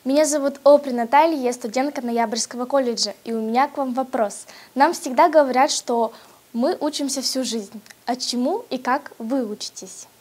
Меня зовут Опри Наталья, я студентка Ноябрьского колледжа, и у меня к вам вопрос. Нам всегда говорят, что мы учимся всю жизнь. А чему и как вы учитесь?